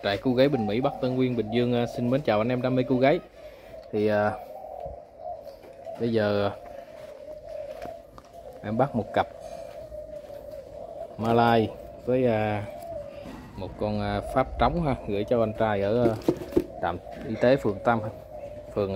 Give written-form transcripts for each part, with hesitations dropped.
Trại Cua Gáy Bình Mỹ, Bắc Tân Uyên, Bình Dương xin mến chào anh em đam mê cua gáy. Thì bây giờ em bắt một cặp Malai với một con Pháp trống ha, gửi cho anh trai ở trạm y tế phường phường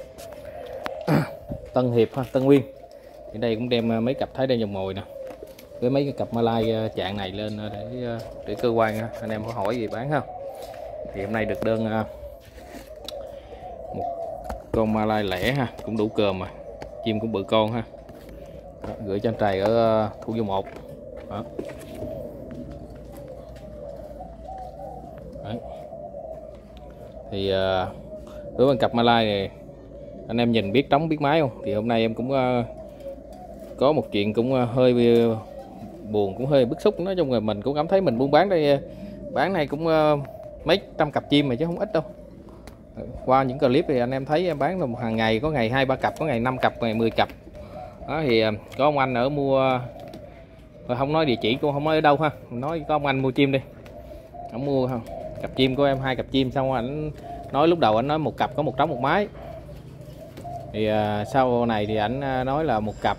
Tân Hiệp ha, Tân Uyên. Thì đây cũng đem mấy cặp Thái Đen Dòng Mồi nè, với mấy cái cặp Malai trạng này lên để cơ quan anh em có hỏi gì bán ha. Thì hôm nay được đơn một con Malai lẻ ha, cũng đủ cơm mà chim cũng bự con ha. Đó, gửi cho anh trai ở Thủ Dầu Một. Đó. Đấy. Thì đối với cặp Malai này anh em nhìn biết trống biết máy không? Thì hôm nay em cũng có một chuyện cũng hơi buồn, cũng hơi bức xúc. Nói chung là mình cũng cảm thấy mình buôn bán đây, bán này cũng mấy trăm cặp chim mà chứ không ít đâu. Qua những clip thì anh em thấy em bán là hàng ngày, có ngày 2-3 cặp, có ngày 5 cặp, ngày 10 cặp. Đó thì có ông anh ở mua, không nói địa chỉ, cũng không nói ở đâu ha, nói có ông anh mua chim đi, ông mua không cặp chim của em 2 cặp chim, xong ảnh nói lúc đầu anh nói một cặp có 1 trống 1 mái. Thì sau này thì ảnh nói là một cặp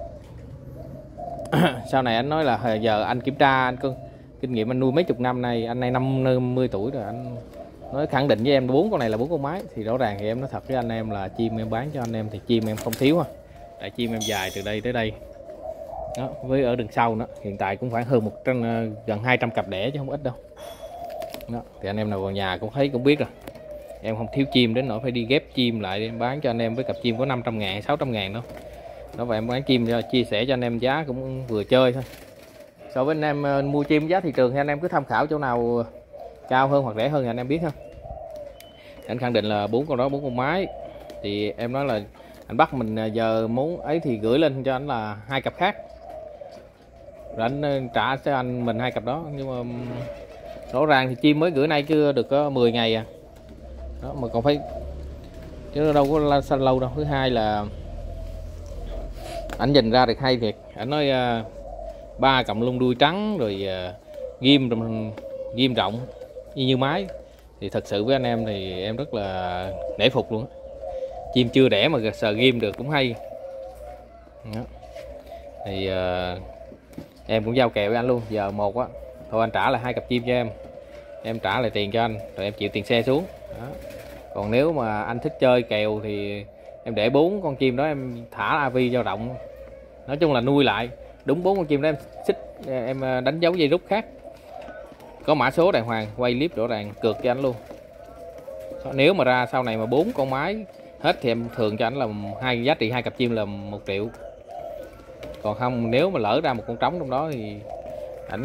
sau này anh nói là giờ anh kiểm tra, anh kinh nghiệm anh nuôi mấy chục năm nay, anh này 50 tuổi rồi, anh nói khẳng định với em 4 con này là 4 con mái. Thì rõ ràng thì em nói thật với anh em là chim em bán cho anh em thì chim em không thiếu ha, tại chim em dài từ đây tới đây đó, với ở đằng sau nữa hiện tại cũng khoảng hơn gần 200 cặp đẻ chứ không ít đâu đó. Thì anh em nào vào nhà cũng thấy cũng biết rồi, em không thiếu chim đến nỗi phải đi ghép chim lại để bán cho anh em với cặp chim có 500.000 600.000 đâu đó. Và em bán chim cho chia sẻ cho anh em giá cũng vừa chơi thôi. So với anh em mua chim giá thị trường thì anh em cứ tham khảo chỗ nào cao hơn hoặc rẻ hơn thì anh em biết ha. Anh khẳng định là 4 con đó 4 con mái. Thì em nói là anh bắt mình giờ muốn ấy thì gửi lên cho anh là 2 cặp khác, rồi anh trả cho anh mình 2 cặp đó. Nhưng mà rõ ràng thì chim mới gửi nay chưa được có 10 ngày à đó, mà còn phải chứ đâu có sao lâu đâu. Thứ hai là anh nhìn ra được hay thiệt, anh nói 3 cọng lông đuôi trắng rồi ghim rộng như mái. Thì thật sự với anh em thì em rất là nể phục luôn. Chim chưa đẻ mà sờ ghim được cũng hay đó. Thì em cũng giao kèo với anh luôn, giờ một á thôi anh trả là 2 cặp chim cho em trả lại tiền cho anh, rồi em chịu tiền xe xuống đó. Còn nếu mà anh thích chơi kèo thì em để 4 con chim đó em thả AV dao động, nói chung là nuôi lại đúng 4 con chim đó, em xích em đánh dấu dây rút khác, có mã số đàng hoàng, quay clip rõ ràng cược cho anh luôn. Nếu mà ra sau này mà 4 con mái hết thì em thường cho anh là giá trị 2 cặp chim là 1 triệu. Còn không, nếu mà lỡ ra một con trống trong đó thì ảnh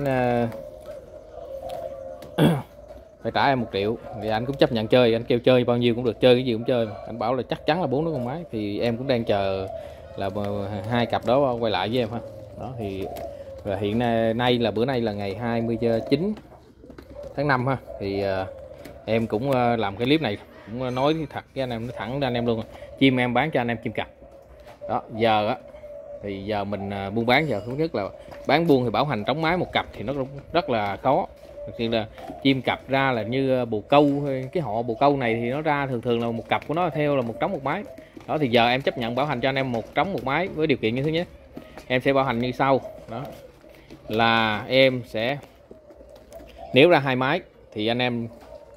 phải trả em 1 triệu. Thì anh cũng chấp nhận chơi, anh kêu chơi bao nhiêu cũng được, chơi cái gì cũng chơi. Anh bảo là chắc chắn là 4 đứa con mái. Thì em cũng đang chờ là 2 cặp đó quay lại với em ha. Đó thì và hiện nay là bữa nay là ngày 29 tháng 5 ha. Thì em cũng làm cái clip này cũng nói thật với anh em, nói thẳng ra anh em luôn, chim em bán cho anh em chim cặp đó. Giờ á thì giờ mình buôn bán, giờ thứ nhất là bán buôn thì bảo hành trống mái một cặp thì nó cũng rất là khó. Thực sự là chim cặp ra là như bồ câu, cái họ bồ câu này thì nó ra thường là một cặp của nó theo là 1 trống 1 mái đó. Thì giờ em chấp nhận bảo hành cho anh em 1 trống 1 mái với điều kiện như thế nhé. Em sẽ bảo hành như sau đó, là em sẽ nếu ra 2 mái thì anh em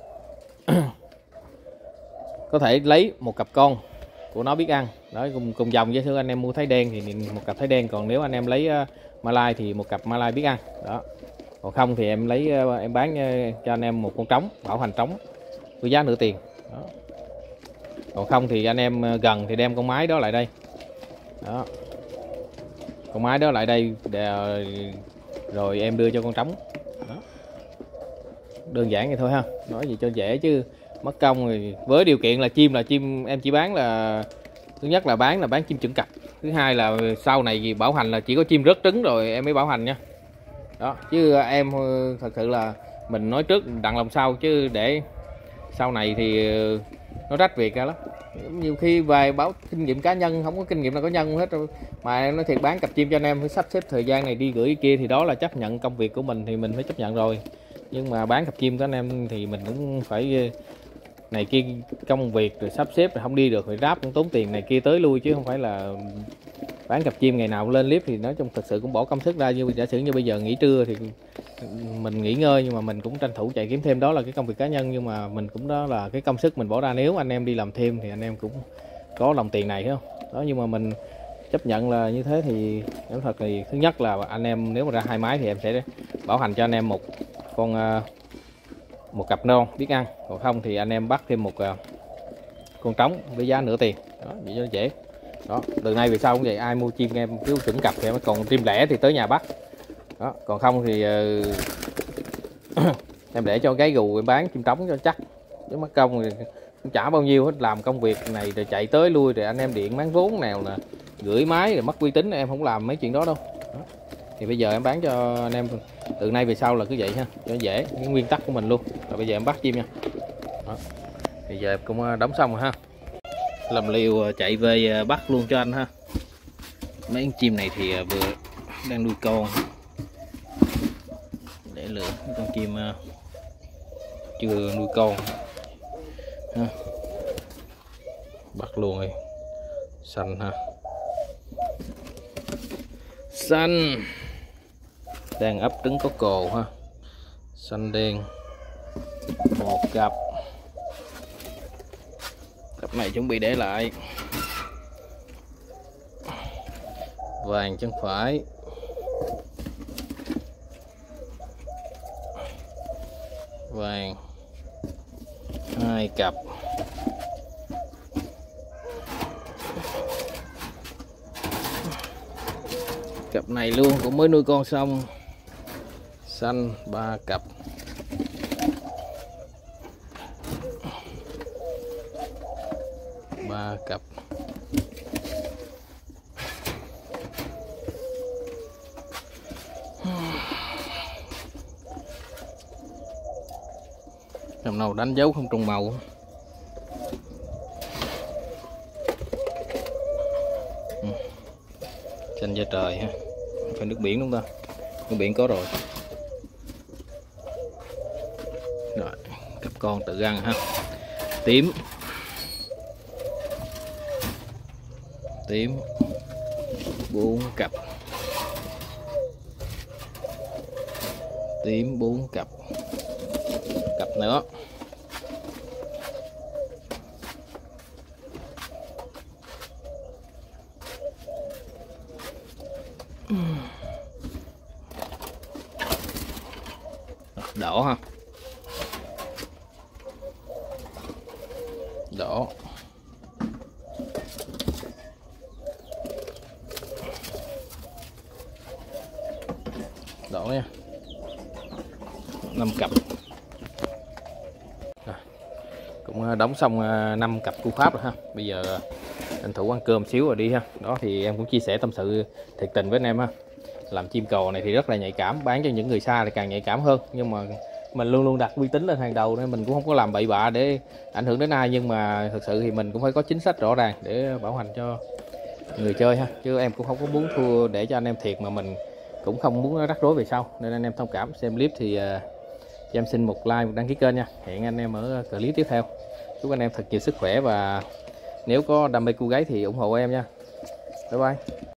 có thể lấy 1 cặp con của nó biết ăn đó, cùng dòng với anh em mua Thái Đen thì 1 cặp Thái Đen. Còn nếu anh em lấy Malai thì 1 cặp Malai biết ăn đó. Còn không thì em lấy em bán cho anh em 1 con trống, bảo hành trống với giá nửa tiền đó. Còn không thì anh em gần thì đem con mái đó lại đây đó, con mái đó lại đây rồi em đưa cho con trống đó. Đơn giản vậy thôi ha, nói gì cho dễ chứ mất công. Thì với điều kiện là chim em chỉ bán là thứ nhất là bán chim chuẩn cặp, thứ hai là sau này gì bảo hành là chỉ có chim rớt trứng rồi em mới bảo hành nha đó. Chứ em thật sự là mình nói trước đặng lòng sau, chứ để sau này thì nó rách việc ra lắm. Nhiều khi về báo kinh nghiệm cá nhân, không có kinh nghiệm là có nhân hết rồi. Mà em nói thiệt, bán cặp chim cho anh em phải sắp xếp thời gian này đi gửi kia thì đó là chấp nhận công việc của mình, thì mình phải chấp nhận rồi. nhưng mà bán cặp chim của anh em thì mình cũng phải này kia công việc rồi sắp xếp rồi không đi được rồi ráp cũng tốn tiền này kia tới lui, chứ không phải là bán cặp chim ngày nào cũng lên clip. Thì nói chung thật sự cũng bỏ công sức ra, như giả sử như bây giờ nghỉ trưa thì mình nghỉ ngơi, nhưng mà mình cũng tranh thủ chạy kiếm thêm, đó là cái công việc cá nhân, nhưng mà mình cũng đó là cái công sức mình bỏ ra. Nếu anh em đi làm thêm thì anh em cũng có đồng tiền này, thấy không đó, nhưng mà mình chấp nhận là như thế. Thì nói thật thì thứ nhất là anh em nếu mà ra 2 máy thì em sẽ bảo hành cho anh em một cặp non biết ăn, còn không thì anh em bắt thêm một con trống với giá nửa tiền đó, vậy cho nó dễ đó. Từ nay về sau cũng vậy, ai mua chim em cứ chuẩn cặp thì em, còn chim lẻ thì tới nhà bắt đó, còn không thì em để cho gái gù bán chim trống cho chắc, chứ mất công thì cũng chả bao nhiêu hết. Làm công việc này rồi chạy tới lui rồi anh em điện bán vốn nào là gửi máy rồi mất uy tín, em không làm mấy chuyện đó đâu đó. Thì bây giờ em bán cho anh em từ nay về sau là cứ vậy ha, cho dễ, cái nguyên tắc của mình luôn. Rồi bây giờ em bắt chim nha đó. Bây giờ em cũng đóng xong rồi ha, làm liều chạy về bắt luôn cho anh ha. Mấy con chim này thì vừa đang nuôi con, để lựa con chim chưa nuôi con ha. Bắt luôn đi, xanh ha, xanh đang ấp trứng có cồ ha, xanh đen một cặp, cặp này chuẩn bị để lại, vàng chân phải, vàng 2 cặp, cặp này luôn cũng mới nuôi con xong, xanh 3 cặp, cặp nào đánh dấu không trùng màu. Xanh da trời ha, phải nước biển đúng không ta? Nước biển có rồi. Rồi, cặp con tự ăn ha. Tím 4 cặp, tím 4 cặp, cặp nữa. Đỏ ha, đỏ, đỏ nha, 5 cặp. Cũng đóng xong 5 cặp cu pháp rồi ha. Bây giờ tranh thủ ăn cơm xíu rồi đi ha. Đó thì em cũng chia sẻ tâm sự thiệt tình với anh em ha. Làm chim cồ này thì rất là nhạy cảm, bán cho những người xa thì càng nhạy cảm hơn, nhưng mà mình luôn luôn đặt uy tín lên hàng đầu nên mình cũng không có làm bậy bạ để ảnh hưởng đến ai. Nhưng mà thực sự thì mình cũng phải có chính sách rõ ràng để bảo hành cho người chơi ha, chứ em cũng không có muốn thua để cho anh em thiệt, mà mình cũng không muốn rắc rối về sau, nên anh em thông cảm. Xem clip thì cho em xin một like, một đăng ký kênh nha. Hẹn anh em ở clip tiếp theo. Chúc anh em thật nhiều sức khỏe, và nếu có đam mê cua gáy thì ủng hộ em nha. Bye bye.